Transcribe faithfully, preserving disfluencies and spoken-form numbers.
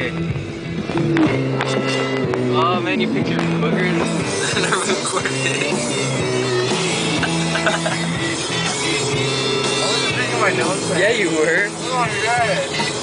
Oh man, you pictured boogers and I'm recording. I wasn't drinking my nose. Yeah, you were. Oh my god.